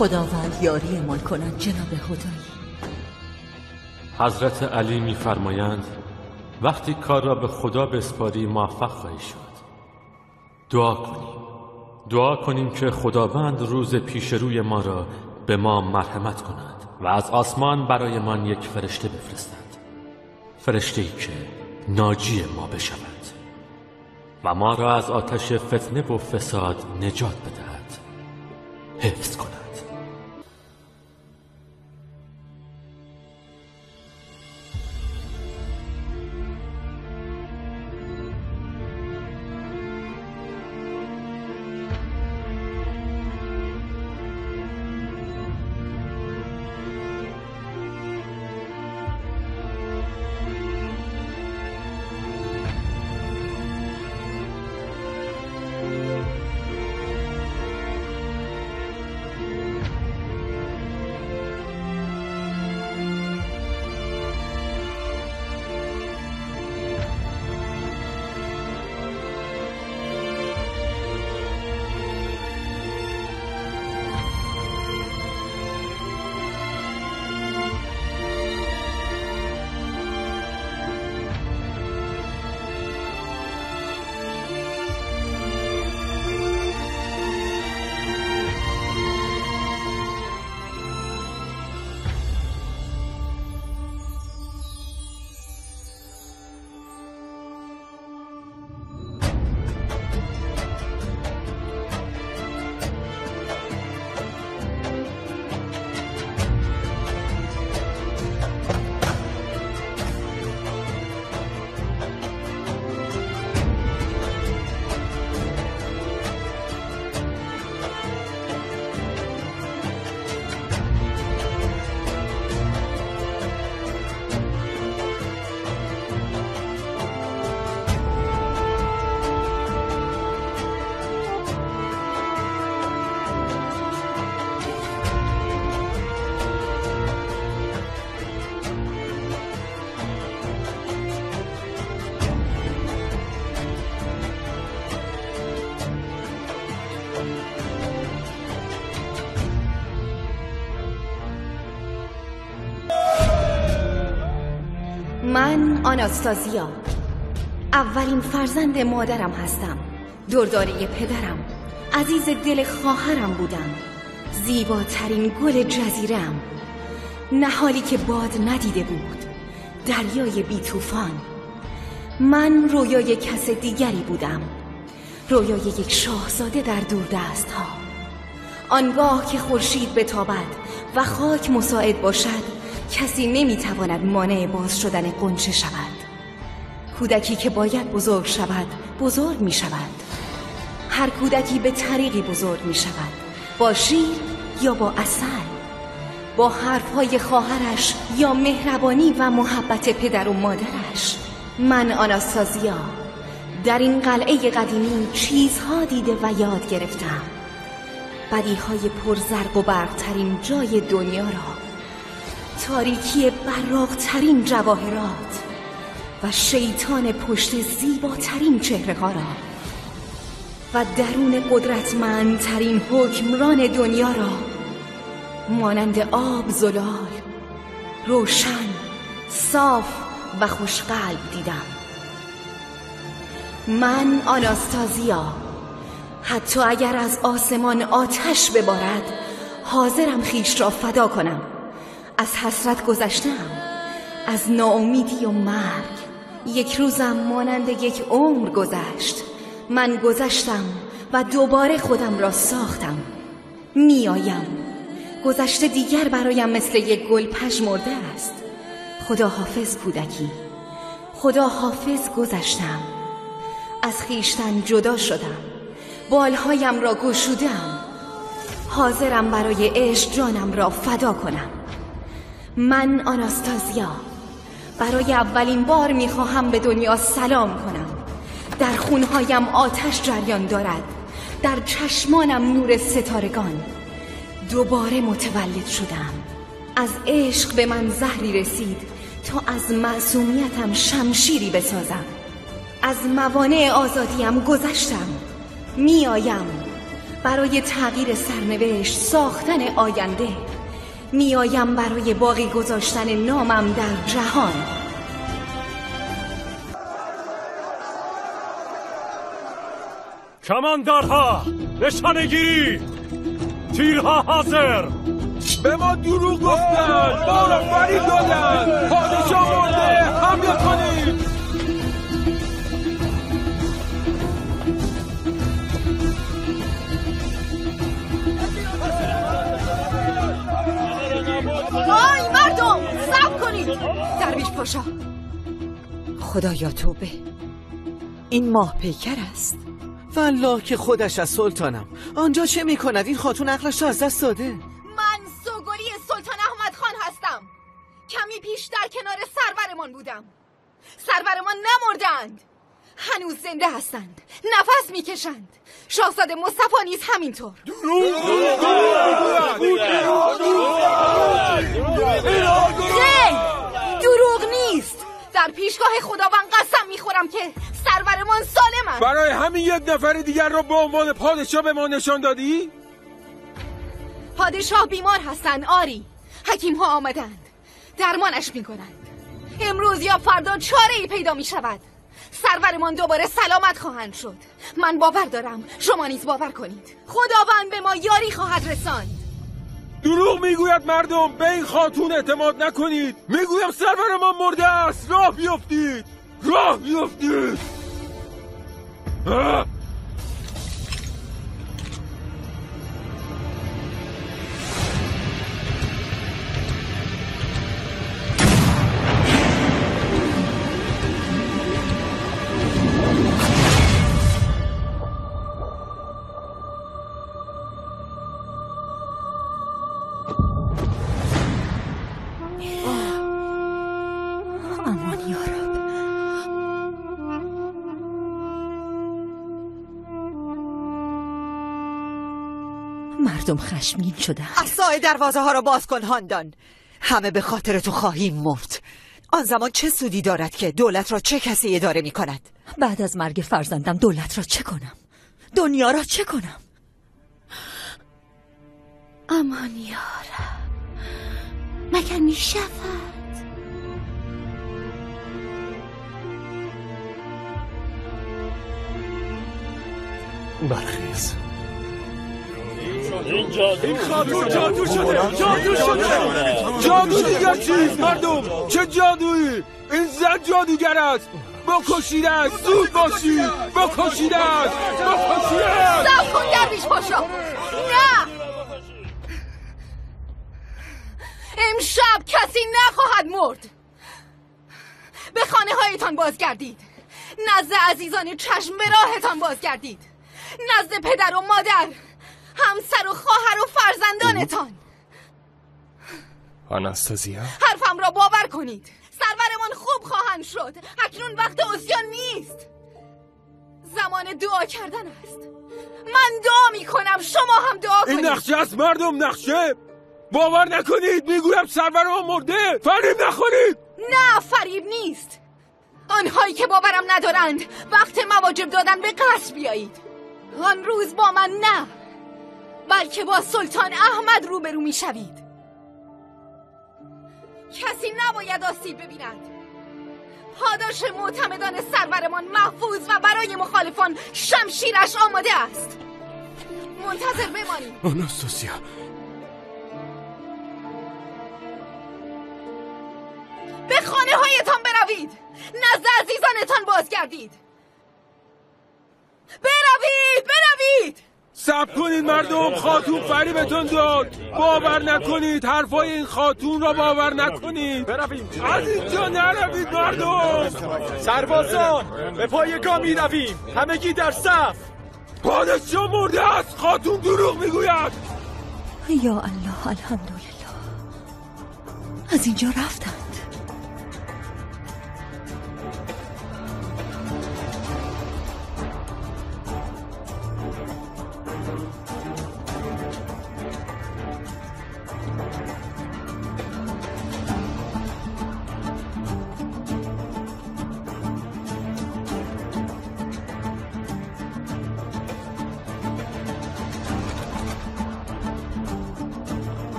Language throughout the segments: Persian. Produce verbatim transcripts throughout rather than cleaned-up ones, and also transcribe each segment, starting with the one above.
خداوند یاریمان کند جناب خدایی. حضرت علی می‌فرمایند وقتی کار را به خدا بسپاری موفق خواهی شد. دعا کنیم دعا کنیم که خداوند روز پیش روی ما را به ما مرحمت کند و از آسمان برایمان یک فرشته بفرستد، فرشته‌ای که ناجی ما بشود و ما را از آتش فتنه و فساد نجات بدهد، حفظ کند. من آناستازیا، اولین فرزند مادرم هستم. درداره پدرم، عزیز دل خواهرم بودم. زیباترین گل جزیره‌ام، نهالی که باد ندیده بود، دریای بی طوفان. من رویای کس دیگری بودم، رویای یک شاهزاده در دوردست ها. آنگاه که خورشید بتابد و خاک مساعد باشد، کسی نمیتواند مانع باز شدن غنچه شود. کودکی که باید بزرگ شود بزرگ می شود. هر کودکی به طریقی بزرگ می شود، با شیر یا با عسل، با حرفهای خواهرش یا مهربانی و محبت پدر و مادرش. من آناستازیا در این قلعه قدیمی چیزها دیده و یاد گرفتم. بدیهای پرزرق و برق‌ترین جای دنیا را، تاریکی براق‌ترین جواهرات و شیطان پشت زیباترین چهره ها را و درون قدرتمندترین حکمران دنیا را، مانند آب زلال، روشن، صاف و خوشقلب دیدم. من آناستازیا، حتی اگر از آسمان آتش ببارد، حاضرم خیش را فدا کنم. از حسرت گذشتم، از ناامیدی و مرگ. یک روزم مانند یک عمر گذشت. من گذشتم و دوباره خودم را ساختم. میایم. گذشته دیگر برایم مثل یک گل پژمرده است. خدا حافظ کودکی، خدا حافظ گذشتم. از خیشتن جدا شدم، بالهایم را گشودم. حاضرم برای عشق جانم را فدا کنم. من آناستازیا برای اولین بار میخواهم به دنیا سلام کنم. در خونهایم آتش جریان دارد، در چشمانم نور ستارگان. دوباره متولد شدم. از عشق به من زهری رسید تا از معصومیتم شمشیری بسازم. از موانع آزادیم گذشتم. میایم. برای تغییر سرنوشت، ساختن آینده. میایم برای باقی گذاشتن نامم در جهان. کماندارها نشانه‌گیری، تیرها حاضر. به ما دروغ گفتن، ما را فریب دادن. پادشاه مرده، حمله کنید. وای مردم، صبر کنید. درویش پاشا. خدایا توبه، این ماه پیکر است. والله که خودش از سلطانم. آنجا چه میکند؟ این خاتون عقلش را از دست داده. من سوگلی سلطان احمد خان هستم. کمی پیش در کنار سرورمان بودم. سرورمان نمردند، هنوز زنده هستند، نفس میکشند. شاهزاده مصطفی نیز همینطور. نه، دروغ نیست. در پیشگاه خداوند قسم میخورم که سرورمان سالم است. برای همین یک نفر دیگر را به عنوان پادشاه به ما نشان دادی؟ پادشاه بیمار هستند آری. حکیم ها آمدند، درمانش میکنند. امروز یا فردا چاره ای پیدا میشود. سرورمان دوباره سلامت خواهند شد. من باور دارم، شما نیز باور کنید. خداوند به ما یاری خواهد رساند. دروغ میگوید مردم، به این خاتون اعتماد نکنید. میگویم سرورمان مرده است. راه بیفتید، راه بیفتید. آه! مردم خشمگین شدند. عصای دروازه ها را باز کن هاندان. همه به خاطر تو خواهیم مرد. آن زمان چه سودی دارد که دولت را چه کسی اداره می کند؟ بعد از مرگ فرزندم دولت را چه کنم؟ دنیا را چه کنم؟ امان یارم، مگر می شود؟ برخیز. این خاتون جادو شده، جادو شده. جادو دیگر چیز مردم؟ چه جادویی؟ این زن جادوگر است. بکشیدش، زود باشید. بکشیدش، بکشیدش. صبر کن درویش پاشا. نه، امشب کسی نخواهد مرد. به خانه هایتان بازگردید. نزد عزیزان چشم به راهتان بازگردید. نزد پدر و مادر، همسر و خواهر و فرزندانتان. آناستازیا، حرفم را باور کنید. سرورمان خوب خواهند شد. اکنون وقت عصیان نیست، زمان دعا کردن است. من دعا می کنم، شما هم دعا کنید. این نقشه است مردم، نقشه. باور نکنید، میگویم سرورمان مرده. فریب نخورید. نه، فریب نیست. آنهایی که باورم ندارند وقت مواجب دادن به قصر بیایید. آن روز با من نه، بلکه با سلطان احمد روبرو می شوید. کسی نباید آسیب ببیند. پاداش معتمدان سرورمان محفوظ و برای مخالفان شمشیرش آماده است. منتظر بمانید. آناستازیا، به خانه هایتان بروید. نزد عزیزانتان بازگردید. بروید، بروید. صبر کنید مردم، خاتون فریبتون داد. باور نکنید، حرفای این خاتون را باور نکنید. بروید از اینجا، نروید مردم. سربازان به پای گام می رویم. همگی در صف. پادشاه مرده است. خاتون دروغ میگوید. یا الله، الحمدلله. از اینجا رفتند.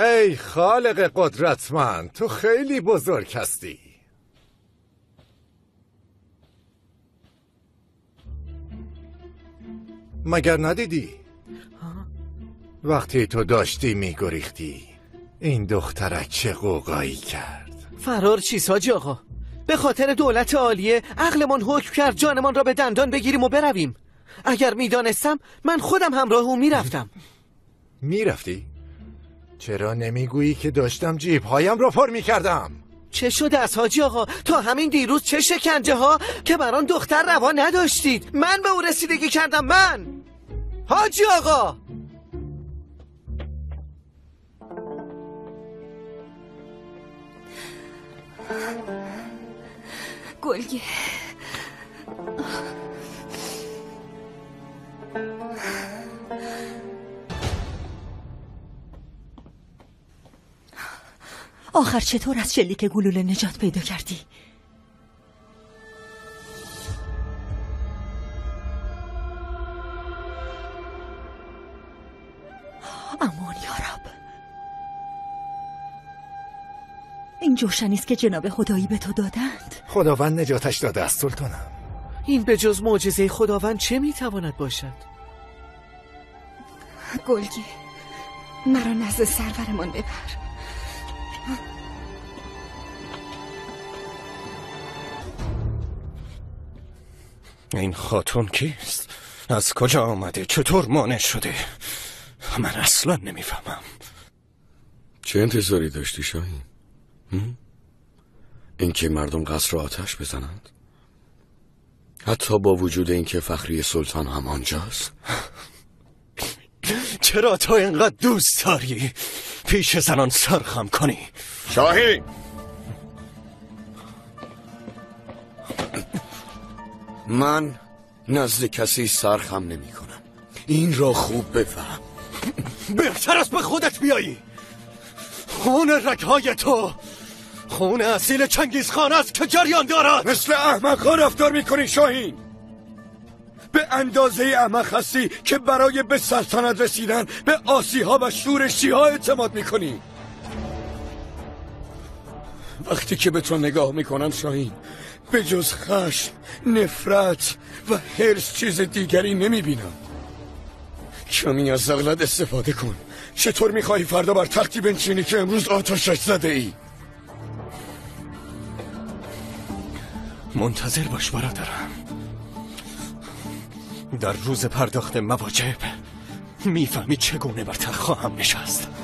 ای خالق قدرتمند، تو خیلی بزرگ هستی. مگر ندیدی؟ وقتی تو داشتی میگریختی این دخترک چه قوقایی کرد؟ فرار چیست حاجی آقا؟ به خاطر دولت عالیه عقلمان حکم کرد جانمان را به دندان بگیریم و برویم. اگر میدانستم من خودم همراه او میرفتم. میرفتی؟ چرا نمیگویی که داشتم جیبهایم را پر میکردم؟ چه شده از حاجی آقا؟ تا همین دیروز چه شکنجه ها که بر آن دختر روا نداشتید. من به او رسیدگی کردم. من حاجی آقا. گلگه آخر چطور از شلیک گلوله نجات پیدا کردی؟ امان یا رب. این جوشنیست که جناب خدایی به تو دادند. خداوند نجاتش داده است سلطانم. این به جز معجزه خداوند چه میتواند باشد؟ گلگه مرا نزد سرورمان ببر. این خاتون کیست؟ از کجا آمده؟ چطور مانع شده؟ من اصلا نمیفهمم. چه انتظاری داشتی شاهین؟ اینکه مردم قصر را آتش بزنند؟ حتی با وجود اینکه فخری سلطان هم آنجاست؟ چرا تو اینقدر دوست داری پیش زنان سرخم کنی؟ شاهین! من نزد کسی سرخم نمی کنم. این را خوب بفهم. بهتر است به خودت بیایی. خون رگهای تو خون اصیل چنگیز خان است که جریان دارد. مثل احمق‌ها رفتار میکنی شاهین. به اندازه احمق هستی که برای به سلطنت رسیدن به آسی‌ها و شورشی‌ها اعتماد میکنی. وقتی که به تو نگاه میکنم شاهین، به جز خشم، نفرت و حرص چیز دیگری نمیبینم. کمی از عقلت استفاده کن. چطور میخواهی فردا بر تختی بنشینی که امروز آتشش زده ای؟ منتظر باش برادرم. در روز پرداخت مواجب میفهمی چگونه بر تخت خواهم نشست.